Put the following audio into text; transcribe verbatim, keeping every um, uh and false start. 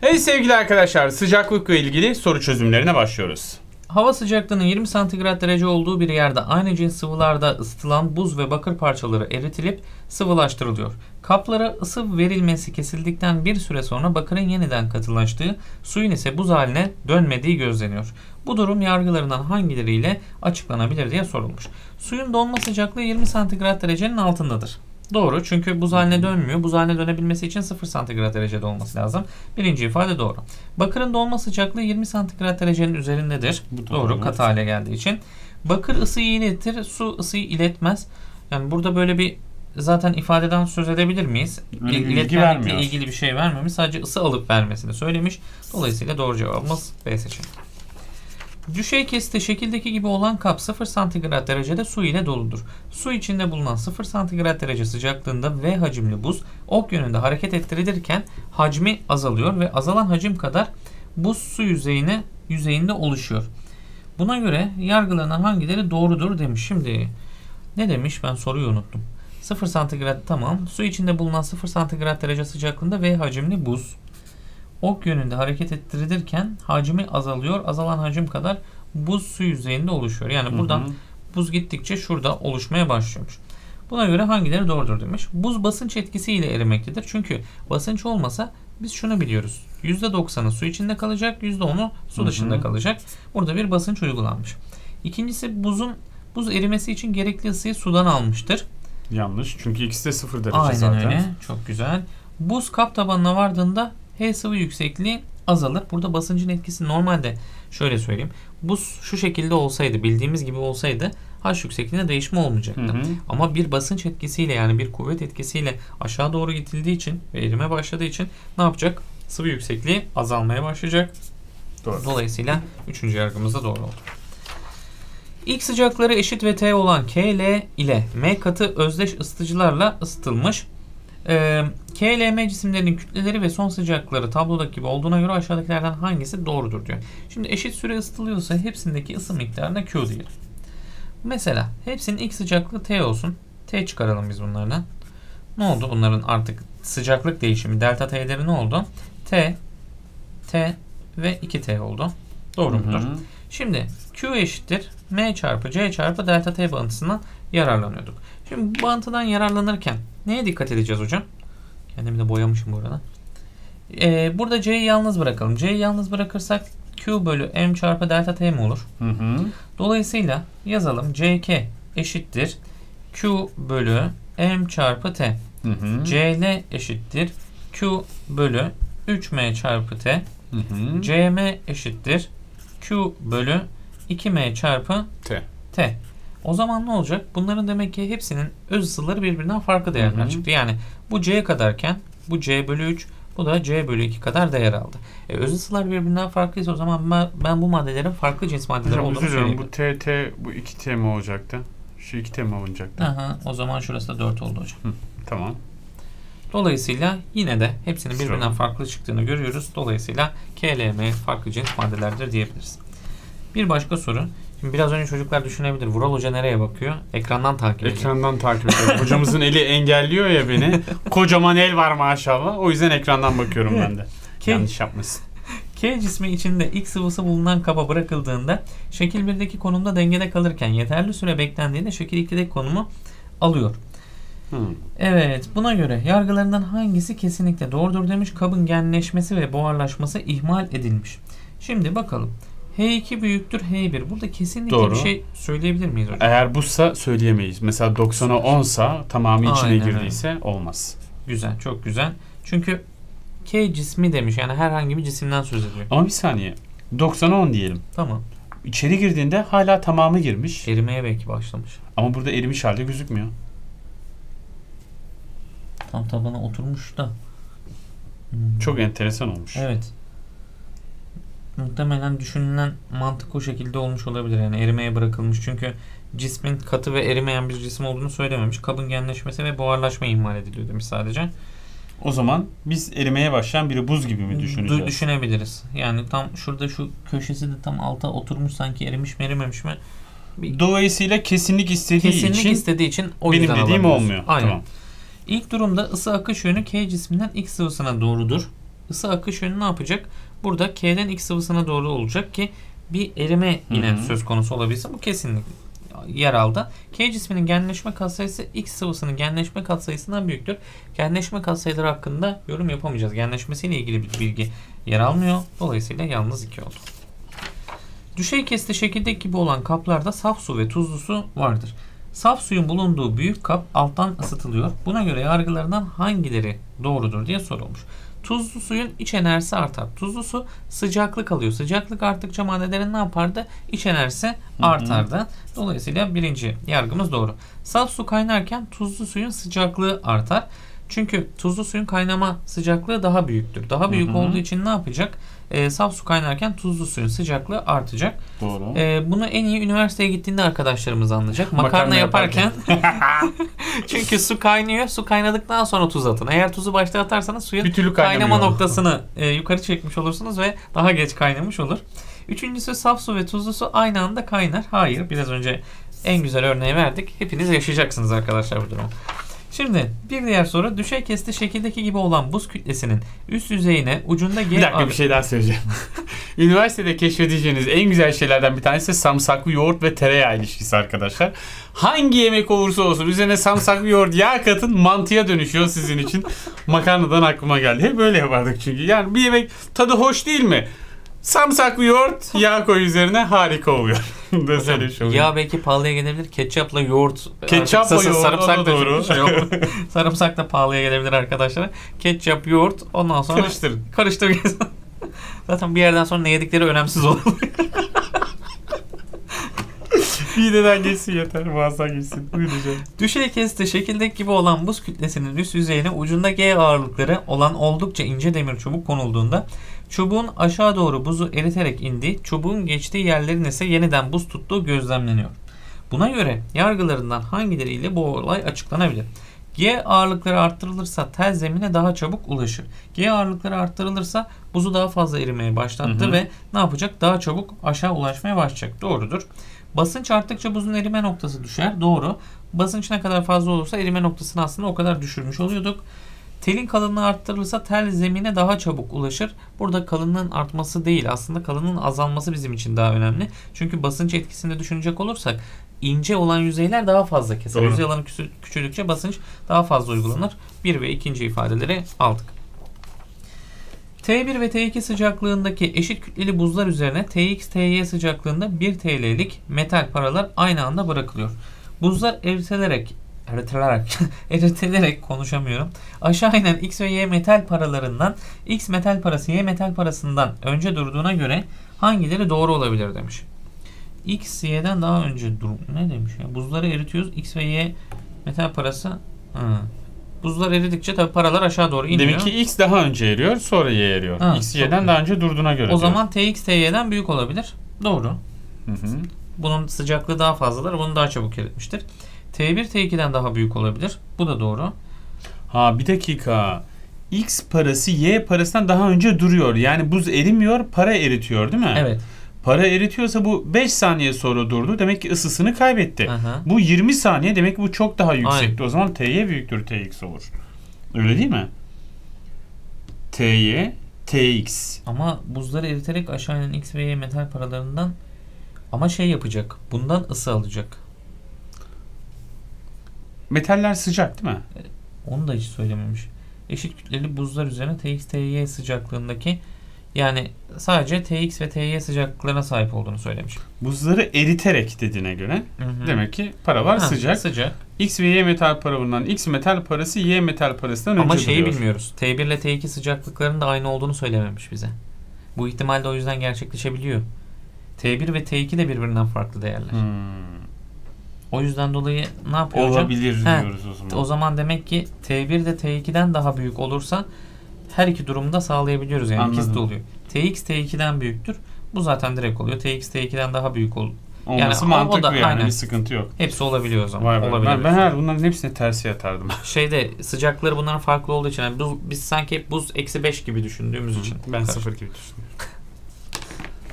Evet sevgili arkadaşlar, sıcaklıkla ilgili soru çözümlerine başlıyoruz. Hava sıcaklığının yirmi santigrat derece olduğu bir yerde aynı cins sıvılarda ısıtılan buz ve bakır parçaları eritilip sıvılaştırılıyor. Kaplara ısı verilmesi kesildikten bir süre sonra bakırın yeniden katılaştığı, suyun ise buz haline dönmediği gözleniyor. Bu durum yargılarından hangileriyle açıklanabilir diye sorulmuş. Suyun donma sıcaklığı yirmi santigrat derecenin altındadır. Doğru, çünkü buz haline dönmüyor. Buz haline dönebilmesi için sıfır santigrat derecede olması lazım. Birinci ifade doğru. Bakırın donma sıcaklığı yirmi santigrat derecenin üzerindedir. Bu doğru, doğru katı hale geldiği için. Bakır ısıyı iletir, su ısıyı iletmez. Yani burada böyle bir zaten ifadeden söz edebilir miyiz? İletmenlikle ilgili bir şey vermemiş. Sadece ısı alıp vermesini söylemiş. Dolayısıyla doğru cevabımız B seçeneği. Düşey kesite şekildeki gibi olan kap sıfır santigrat derecede su ile doludur. Su içinde bulunan sıfır santigrat derece sıcaklığında V hacimli buz ok yönünde hareket ettirilirken hacmi azalıyor ve azalan hacim kadar buz su yüzeyine yüzeyinde oluşuyor. Buna göre yargılanan hangileri doğrudur demiş. Şimdi ne demiş? Ben soruyu unuttum. sıfır santigrat tamam. Su içinde bulunan sıfır santigrat derece sıcaklığında V hacimli buz ok yönünde hareket ettirilirken hacmi azalıyor. Azalan hacim kadar buz su yüzeyinde oluşuyor. Yani hı hı. buradan buz gittikçe şurada oluşmaya başlıyormuş. Buna göre hangileri doğrudur demiş. Buz basınç etkisiyle erimektedir. Çünkü basınç olmasa biz şunu biliyoruz. yüzde doksanı su içinde kalacak, yüzde onu su hı hı. dışında kalacak. Burada bir basınç uygulanmış. İkincisi buzun buz erimesi için gerekli ısıyı sudan almıştır. Yanlış. Çünkü ikisi de sıfır derece Aynen zaten. Aynen öyle. Çok güzel. Buz kap tabanına vardığında H sıvı yüksekliği azalır. Burada basıncın etkisi normalde şöyle söyleyeyim. Buz şu şekilde olsaydı, bildiğimiz gibi olsaydı H yüksekliğinde değişme olmayacaktı. Hı hı. Ama bir basınç etkisiyle, yani bir kuvvet etkisiyle aşağı doğru gidildiği için ve erime başladığı için ne yapacak? Sıvı yüksekliği azalmaya başlayacak. Doğru. Dolayısıyla üçüncü yargımız da doğru oldu. İlk sıcakları eşit ve T olan K L ile M katı özdeş ısıtıcılarla ısıtılmış. Ee, K L M cisimlerinin kütleleri ve son sıcaklıkları tablodaki gibi olduğuna göre aşağıdakilerden hangisi doğrudur diyor. Şimdi eşit süre ısıtılıyorsa hepsindeki ısı miktarına Q diyelim. Mesela hepsinin ilk sıcaklığı T olsun. T çıkaralım biz bunlardan. Ne oldu? Bunların artık sıcaklık değişimi delta T'leri ne oldu? T, T ve iki T oldu. Doğru mudur? Hı hı. Şimdi Q eşittir M çarpı C çarpı delta T bağıntısından yararlanıyorduk. Şimdi bu bağıntıdan yararlanırken neye dikkat edeceğiz hocam? Kendimi de boyamışım bu arada. Ee, burada C'yi yalnız bırakalım. C'yi yalnız bırakırsak Q bölü M çarpı delta T mi olur? Hı hı. Dolayısıyla yazalım. C K eşittir Q bölü M çarpı T. Hı hı. C L eşittir Q bölü üç M çarpı T. Hı hı. C M eşittir Q bölü iki M çarpı T. T. O zaman ne olacak? Bunların demek ki hepsinin öz ısıları birbirinden farklı değerler çıktı. Yani bu C kadarken bu C bölü üç, bu da C bölü iki kadar değer aldı. E, öz ısılar birbirinden farklıysa o zaman ben, ben bu maddelerin farklı cins maddeler olduğunu söyleyeyim. Bu T, T, bu iki T mi olacaktı? Şu iki T mi olacaktı? Aha, o zaman şurası da dört oldu hocam. Hı, tamam. Dolayısıyla yine de hepsinin birbirinden farklı çıktığını görüyoruz. Dolayısıyla K L M farklı cins maddelerdir diyebiliriz. Bir başka soru. Şimdi biraz önce çocuklar düşünebilir. Vural Hoca nereye bakıyor? Ekrandan takip ediyor. Ekrandan takip ediyor. Hocamızın eli engelliyor ya beni. Kocaman el var maşallah. O yüzden ekrandan bakıyorum ben de. K, yanlış yapmışsın. K cismi içinde X sıvısı bulunan kaba bırakıldığında şekil birdeki konumda dengede kalırken yeterli süre beklendiğinde şekil ikideki konumu alıyor. Hmm. Evet, buna göre yargılarından hangisi kesinlikle doğrudur demiş. Kabın genleşmesi ve buharlaşması ihmal edilmiş. Şimdi bakalım. H iki büyüktür H bir. Burada kesinlikle doğru bir şey söyleyebilir miyiz hocam? Eğer buzsa söyleyemeyiz. Mesela doksana onsa tamamı içine aynen girdiyse öyle olmaz. Güzel, çok güzel. Çünkü K cismi demiş. Yani herhangi bir cisimden söz ediyor. Ama bir saniye. doksana on diyelim. Tamam. İçeri girdiğinde hala tamamı girmiş. Erimeye belki başlamış. Ama burada erimiş halde gözükmüyor. Tam tabana oturmuş da. Hmm. Çok enteresan olmuş. Evet. Muhtemelen düşünülen mantık o şekilde olmuş olabilir. Yani erimeye bırakılmış. Çünkü cismin katı ve erimeyen bir cisim olduğunu söylememiş. Kabın genleşmesi ve buharlaşma ihmal ediliyor demiş sadece. O zaman biz erimeye başlayan biri buz gibi mi düşüneceğiz? Du- düşünebiliriz. Yani tam şurada şu köşesi de tam alta oturmuş, sanki erimiş mi erimemiş mi? Bir Dolayısıyla kesinlik istediği kesinlik için istediği için o benim dediğim olmuyor. Aynen. Tamam. İlk durumda ısı akış yönü K cisminden X sıvısına doğrudur. ısı akış yönü ne yapacak? Burada K'den X sıvısına doğru olacak ki bir erime yine Hı-hı. söz konusu olabilse bu kesinlikle yer aldı. K cisminin genleşme katsayısı X sıvısının genleşme katsayısından büyüktür. Genleşme katsayıları hakkında yorum yapamayacağız. Genleşmesiyle ilgili bir bilgi yer almıyor. Dolayısıyla yalnız iki oldu. Düşey keste şekildeki gibi olan kaplarda saf su ve tuzlu su vardır. Saf suyun bulunduğu büyük kap alttan ısıtılıyor. Buna göre yargılarından hangileri doğrudur diye sorulmuş. Tuzlu suyun iç enerjisi artar. Tuzlu su sıcaklık alıyor. Sıcaklık arttıkça maddelerin ne yapardı? İç enerjisi artardı. Hı hı. Dolayısıyla birinci yargımız doğru. Saf su kaynarken tuzlu suyun sıcaklığı artar. Çünkü tuzlu suyun kaynama sıcaklığı daha büyüktür. Daha büyük hı hı. olduğu için ne yapacak? E, saf su kaynarken tuzlu suyun sıcaklığı artacak. Doğru. E, bunu en iyi üniversiteye gittiğinde arkadaşlarımız anlayacak. Makarna, Makarna yaparken. Çünkü su kaynıyor. Su kaynadıktan sonra tuz atın. Eğer tuzu başta atarsanız suyun kaynama noktasını e, yukarı çekmiş olursunuz ve daha geç kaynamış olur. Üçüncüsü saf su ve tuzlu su aynı anda kaynar. Hayır. Biraz önce en güzel örneği verdik. Hepiniz yaşayacaksınız arkadaşlar bu durumu. Şimdi bir diğer soru. Düşey keste şekildeki gibi olan buz kütlesinin üst yüzeyine ucunda G... Bir dakika bir şey daha söyleyeceğim. Üniversitede keşfedeceğiniz en güzel şeylerden bir tanesi sarımsaklı yoğurt ve tereyağı ilişkisi arkadaşlar. Hangi yemek olursa olsun üzerine sarımsaklı yoğurt yağ katın mantıya dönüşüyor sizin için. Makarnadan aklıma geldi. Hep böyle yapardık çünkü. Yani bir yemek tadı hoş değil mi? Sarımsaklı yoğurt, yağ koy üzerine harika oluyor. Hocam, şey yağ belki pahalıya gelebilir. Ketçapla yoğurt. Ketçapla yoğurt sarımsak da doğru. Şey sarımsak da pahalıya gelebilir arkadaşlar. Ketçap, yoğurt ondan sonra karıştırın. Karıştırın. Zaten bir yerden sonra ne yedikleri önemsiz olur. Mideden geçsin yeter. Boğazdan geçsin. Buyuracağım. Düşey keste şekildeki gibi olan buz kütlesinin üst yüzeyine ucunda G ağırlıkları olan oldukça ince demir çubuk konulduğunda çubuğun aşağı doğru buzu eriterek indiği, çubuğun geçtiği yerlerin ise yeniden buz tuttuğu gözlemleniyor. Buna göre yargılarından hangileriyle bu olay açıklanabilir? G ağırlıkları arttırılırsa tel zemine daha çabuk ulaşır. G ağırlıkları arttırılırsa buzu daha fazla erimeye başlattı hı hı. ve ne yapacak? Daha çabuk aşağı ulaşmaya başlayacak. Doğrudur. Basınç arttıkça buzun erime noktası düşer. Doğru. Basınç ne kadar fazla olursa erime noktasını aslında o kadar düşürmüş oluyorduk. Telin kalınlığı arttırılırsa tel zemine daha çabuk ulaşır. Burada kalınlığın artması değil aslında kalınlığın azalması bizim için daha önemli. Çünkü basınç etkisini düşünecek olursak ince olan yüzeyler daha fazla keser. Doğru. Yüzey alanı küçüldükçe basınç daha fazla uygulanır. bir ve ikinci ifadeleri aldık. T bir ve T iki sıcaklığındaki eşit kütleli buzlar üzerine T X T Y sıcaklığında bir T L'lik metal paralar aynı anda bırakılıyor. Buzlar eritilerek eritilerek eritilerek konuşamıyorum. Aşağı inen X ve Y metal paralarından X metal parası Y metal parasından önce durduğuna göre hangileri doğru olabilir demiş. X Y'den daha önce dur ne demiş ya? Buzları eritiyoruz. X ve Y metal parası hı. Buzlar eridikçe tabi paralar aşağı doğru iniyor. Demek ki X daha önce eriyor, sonra Y eriyor. Ha, X Y'den daha önce durduğuna göre. O diyor. Zaman T X T Y'den büyük olabilir. Doğru. Hı hı. Bunun sıcaklığı daha fazladır. Bunu daha çabuk eritmiştir. T bir T iki'den daha büyük olabilir. Bu da doğru. Ha bir dakika. X parası Y parasından daha önce duruyor. Yani buz erimiyor, para eritiyor değil mi? Evet. Para eritiyorsa bu beş saniye sonra durdu. Demek ki ısısını kaybetti. Aha. Bu yirmi saniye demek ki bu çok daha yüksekti. Aynen. O zaman T Y büyüktür T X olur. Öyle değil mi? T Y, T X. Ama buzları eriterek aşağı inen X ve Y metal paralarından ama şey yapacak. Bundan ısı alacak. Metaller sıcak değil mi? Onu da hiç söylememiş. Eşit kütleli buzlar üzerine T X T Y sıcaklığındaki yani sadece T X ve T Y sıcaklıklarına sahip olduğunu söylemiş. Buzları eriterek dediğine göre hı hı. demek ki para var ha, sıcak. Sıcak. X ve Y metal paralarından X metal parası Y metal parasından önce ama şeyi duruyor. bilmiyoruz. T bir ile T iki sıcaklıklarının da aynı olduğunu söylememiş bize. Bu ihtimal de o yüzden gerçekleşebiliyor. T bir ve T iki de birbirinden farklı değerler. Hmm. O yüzden dolayı ne yapıyor hocam? Olabilir diyoruz o zaman. O zaman demek ki T bir de T iki'den daha büyük olursa her iki durumda sağlayabiliyoruz. Yani Anladım. ikisi de oluyor. T X T iki'den büyüktür. Bu zaten direkt oluyor. T X T iki'den daha büyük ol. Olması yani mantıklı o da, yani aynen. Bir sıkıntı yok. Hepsi olabiliyor o zaman. Vay vay. Olabilir. Ben, ben her bunların hepsine tersi yatardım. Şeyde sıcakları bunların farklı olduğu için yani biz, biz sanki hep buz eksi beş gibi düşündüğümüz Hı. için. Ben sıfır gibi düşünüyorum.